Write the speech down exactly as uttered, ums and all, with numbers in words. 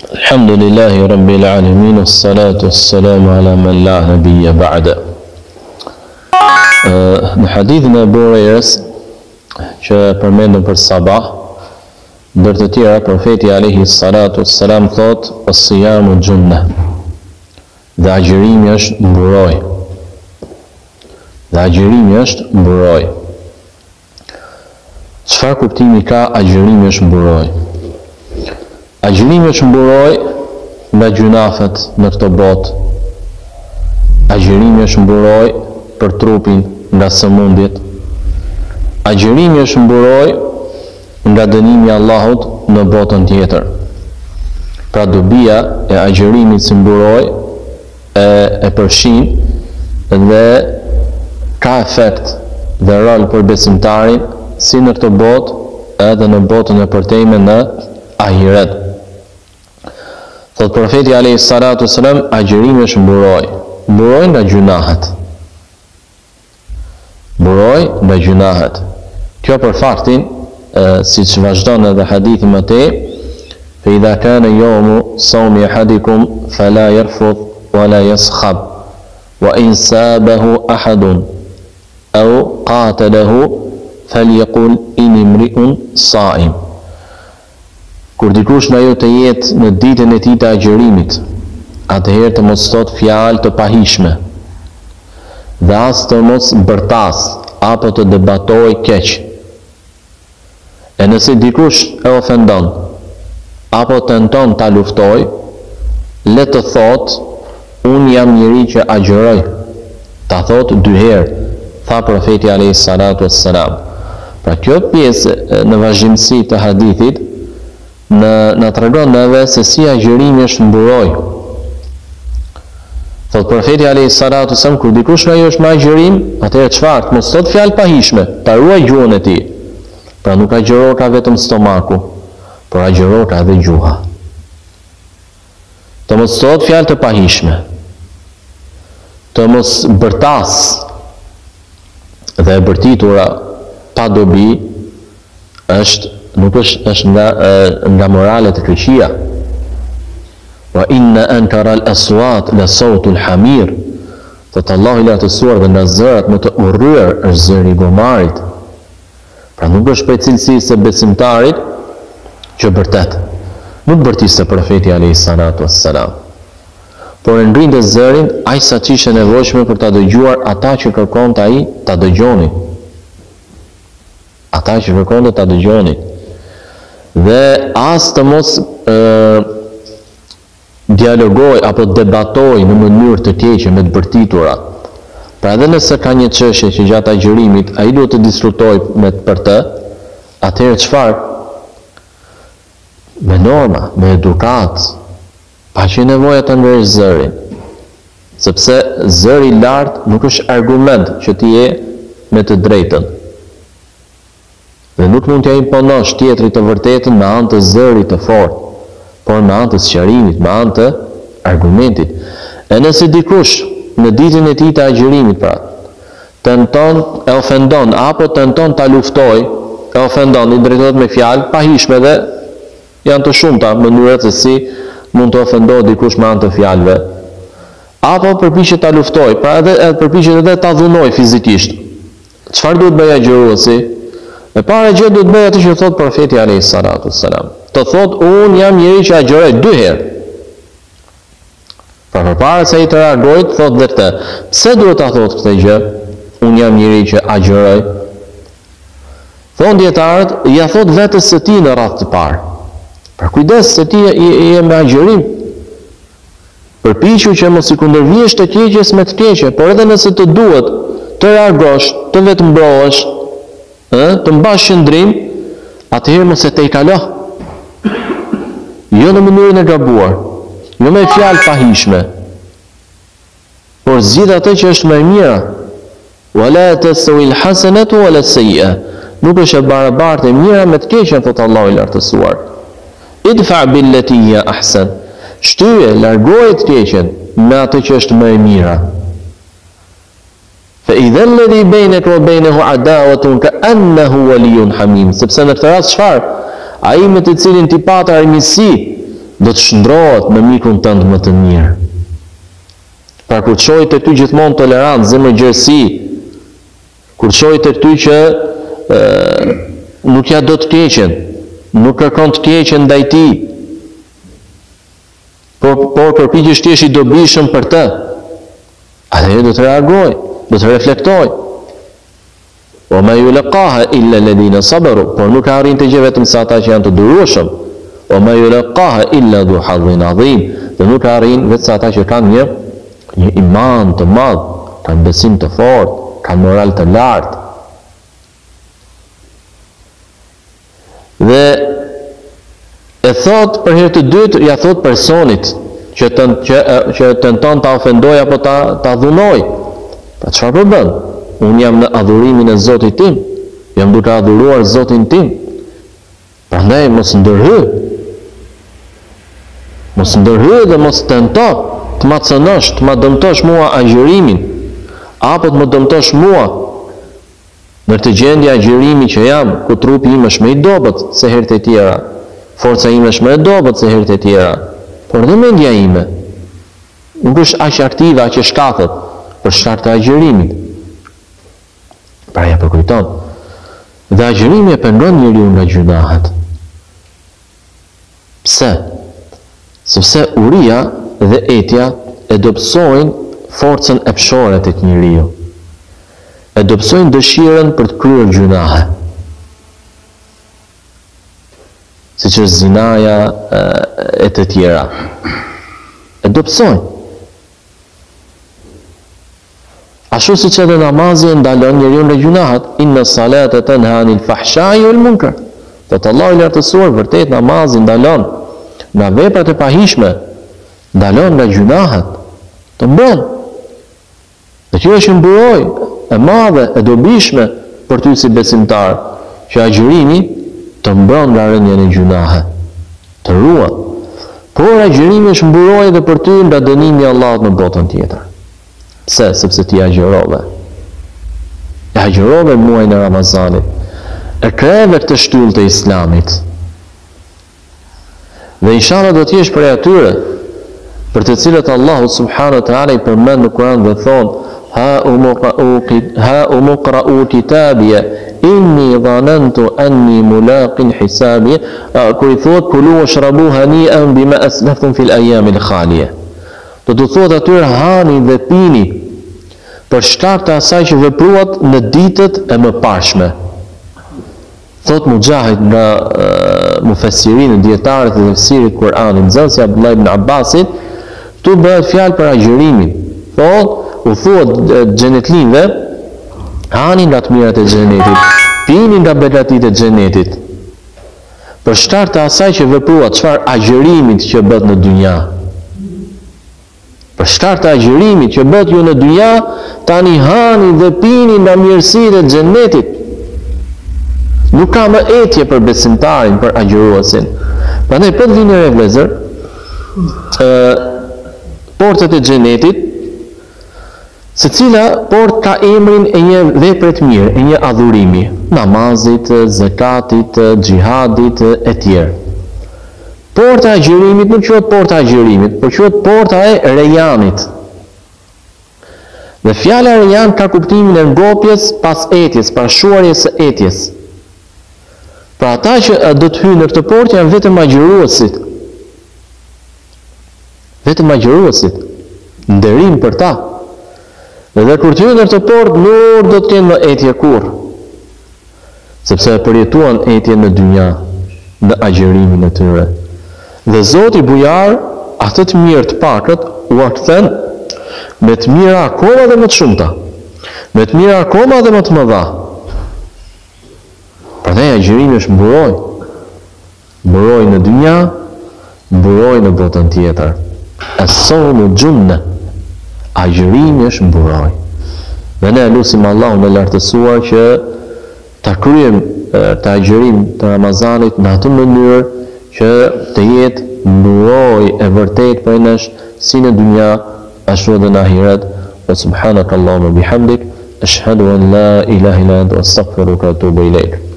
Alhamdulillahi Rabbil Alamin, salatu wassalamu ala man la nabiyya ba'da. Në hadithin e Abu Hurairës që përmendëm për sabah, ndër të tjera profeti alayhi salatu wassalam thot: "As-siyamu junna." Dhe agjërimi është mburoj. Dhe agjërimi është mburoj. Çfarë kuptimi ka agjërimi është mburoj? Agjërimi është mburoj nga gjunafet në këtë botë. Agjërimi është mburoj për trupin nga sëmundjet. Agjërimi është mburoj nga dënimi i Allahut në botën tjetër. Pra dobia e agjërimit si mburoj e, e përfshin dhe ka efekt dhe rol për besimtarin si në këtë botë edhe në botën e përtejme në ahiret. Thot profeti alayhi salatu wasalam, agjërimi është mburoj. Mburoj nga gjunahet. Mburoj nga gjunahet. Kjo për faktin, si që vazhdon edhe hadithi më te, fe idha kana yawmu sawmi ahadikum fala yarfuth wala yaskhab wa in sabahu ahadun aw qatalahu falyaqul inni imri'un sa'im. Kur dikush nga ju të jetë në ditën e tij të agjërimit, atëherë të mos thot fjalë të pahishme, dhe as të mos bërtas apo të debatoj keq. E nëse dikush e ofendon apo tenton ta luftoj, le të thot: unë jam njeri që agjëroj. Ta thot dy herë, tha profeti alayhi salatu wassalam. Pra kjo pjesë në vazhdimsi të hadithit në na tregon edhe se si agjërimi është mburoj. Thot profeti alayhi salatu wasallam, kur dikush nga ju është me agjërim, atëherë çfarë? Mos thot fjalë pahishme, ta ruaj gjuhën e tij. Pra nuk agjëro ka vetëm stomaku, por agjëro ka edhe gjuha. Të mos thot fjalë të pahishme, të mos bërtas, dhe e bërtitura pa dobi është nuk është, është nga, nga moralet e këqija. Wa inna ankara al-aswat la sawtu al-hamir. Thot Allahu i lartësuar, dhe nga zërat më të urryer është zëri i gomarit. Pra nuk është prej cilësisë së besimtarit që bërtet. Nuk bërtiste profeti alayhi salatu wassalam, por e ngrinte zërin aq sa që ishte nevojshme për ta dëgjuar ata që kërkonte ai ta dëgjonin. Ata që kërkonte ta dëgjonin. Dhe as të mos e, dialogoj apo debatoj në mënyrë të keqe me të bërtitura. Pra edhe nëse ka një çështje që gjatë agjërimit ai duhet të diskutoj me për të, atëherë çfarë? Me norma, me edukat, pa që nevoja të ngresh zërin. Sepse zëri i lartë nuk është argument që ti je me të drejtën. Dhe nuk mund t'ja imponosh tjetrit të vërtetën me anë të zërit të fortë, por me anë të sqarimit, me anë të argumentit. E nëse dikush në ditën e tij të agjërimit, pra, tenton e ofendon apo tenton ta luftoj, e ofendon, i drejtohet me fjalë pahishme, dhe janë të shumta mënyrat se si mund të ofendohet dikush me anë të fjalëve. Apo përpiqet ta luftoj, pra edhe, edhe përpiqet edhe ta dhunoj fizikisht. Çfarë duhet bëj agjëruesi? E para gjë duhet bëj atë që thot profeti alayhi salatu wassalam. Të thot unë jam njeri që agjëroj dy herë. Pra përpara se ai të reagojë, thot dhe këtë. Pse duhet ta thot këtë gjë? Unë jam njeri që agjëroj. Thon dietarët, ja thot vetes së tij në radhë të parë. Pra kujdes se ti je me agjërim. Përpiqu që mos i kundërvjesh të keqes me të keqe, por edhe nëse të duhet të reagosh, të vetë mbrohesh, të mbash qëndrim, atëherë mos e tejkalo. Jo në mënyrën e gabuar, jo me fjalë pahishme, por zgjidh atë që është më e mira. Wala tastawi al-hasanatu wala as-sayyi'a. Nuk është e barabartë e mira me të keqen, thot Allahu i lartësuar. Idfa billati hiya ahsan. Shtyje, largoje të keqen me atë që është më e mira. Fa idha alladhi bainaka wa bainahu adawatun ka'annahu waliyyun hamim. Sepse në këtë rast çfarë? Ai me të cilin ti pata armiqësi do të shndrohet me mikun tënd më të mirë. Pra kur çoj të ty gjithmonë tolerancë, zemërgjërsi, kur çoj të ty që e, nuk ja do të keqen, nuk kërkon të keqen ndaj ti, por, por përpiqesh të jesh i dobishëm për të, atëherë do të reagoj, do të reflektoj. O ma yulqaha illa alladhina sabaru, por nuk arrin të gjë vetëm sa ata që janë të durueshëm. O ma yulqaha illa dhu hadhin adhim, dhe nuk arrin vetëm sa ata që kanë një një iman të madh, kanë besim të fortë, kanë moral të lartë. Dhe e thot për herë të dytë, ja thot personit që të, që, që tenton ta ofendoj apo ta ta dhunoj. Pa çfarë po bën? Unë jam në adhurimin e Zotit tim, jam duke adhuruar Zotin tim. Prandaj mos ndërhy. Mos ndërhy dhe mos tento të ma cënosh, të ma dëmtosh mua agjërimin, apo të më dëmtosh mua në të gjendje agjërimi që jam, ku trupi im është më i dobët se herët e tjera, forca ime është më e dobët se herët e tjera, por dhe mendja ime nuk është aq aktive, aq e shkathet për shkak të agjërimit. Pra ja përkujton. Dhe agjërimi e pengon njeriu nga gjunahet. Pse? Sepse uria dhe etja e dobësojnë forcën e pshore të njeriu. E dobësojnë dëshirën për të kryer gjunahe. Siç është zinaja e të tjera. E dobësojnë. Ashtu si që edhe namazi ndalon njeriu nga gjunahet, inna salata tanha anil fahsha'i wal munkar. Dhe të Allah i lartësuar vërtet namazi ndalon nga veprat e pahishme, ndalon nga gjunahet, të mbron. Dhe kjo është mburoj e madhe e dobishme për ty si besimtar, që agjërimi të mbron nga rënjën e gjunahe, të ruan. Por agjërimi është mburoj edhe për ty nga dënimi i Allahut në botën tjetër. Pse? Sepse ti agjërove. E agjërove muajin e Ramazanit. E kreve këtë shtyllë të Islamit. Dhe inshallah do të jesh prej atyre për të cilët Allahu subhanahu wa taala i përmend në Kur'an dhe thon: Ha umqra'u kitabiya inni dhanantu anni mulaqin hisabiya, kur i thot kulu washrabu hani'an bima aslaftum fil ayamil khaliya. Do të thot atyre hani dhe pini për shkak të asaj që vepruat në ditët e mëparshme. Thot Mujahid nga uh, mufesirin, dietarët e tafsirit Kur'anit, nxënësi Abdullah ibn Abbasit, tu bëhet fjalë për agjërimin. Thot, u thuat xhenetlinëve, hani nga të mirat e xhenetit, pini nga begatitë e xhenetit. Për shkak të asaj që vepruat, çfarë agjërimit që bëhet në dynja. Për shkak të agjërimit që bëhet ju në dynja, tani hani dhe pini nga mirësitë e xhenetit. Nuk ka më etje për besimtarin, për agjëruesin. Prandaj po të vini re vëllezër, portët e xhenetit, secila port ka emrin e një vepre të mirë, e një adhurimi, namazit, zakatit, xhihadit e tjerë. Porta e agjërimit nuk quhet porta e agjërimit, por quhet porta e rejanit. Dhe fjala rejan ka kuptimin e ngopjes pas etjes, pas shuarjes së etjes. Pra ata që do të hyjnë në këtë portë janë vetëm agjëruesit. Vetëm agjëruesit. Nderim për ta. Dhe kur të hyjnë në këtë portë nuk do të kenë më etje kurrë. Sepse e përjetuan etjen në dynja, në agjërimin e tyre. Dhe Zoti bujar, atë të mirë të pakët, u akthen me të mira akoma dhe më të shumta. Me të mira akoma dhe më të mëdha. Prandaj agjërimi është mburoj. Mburoj në dynja, mburoj në botën tjetër. As-sawmu junna. Agjërimi është mburoj. Dhe ne lutim Allahun e lartësuar që ta kryejm të agjërim të Ramazanit në atë mënyrë që të jetë mburoj e vërtet për nesh si në dynja ashtu edhe në ahiret. Wa subhanakallahumma bihamdik ashhadu an la ilaha illa anta astaghfiruka wa atubu ilaik.